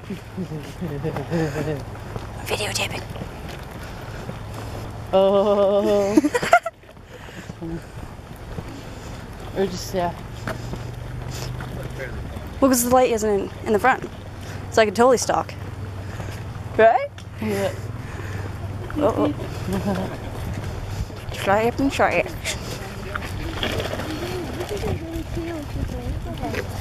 Videotaping. Oh. Or just, yeah. Well, because the light isn't in the front. So I could totally stalk. Right? Yeah. Oh. Try it and try it.